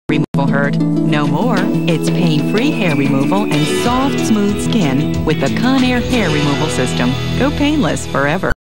removal hurt. No more. It's pain-free hair removal and soft, smooth skin with the CONAIR Hair Removal System. Go painless forever.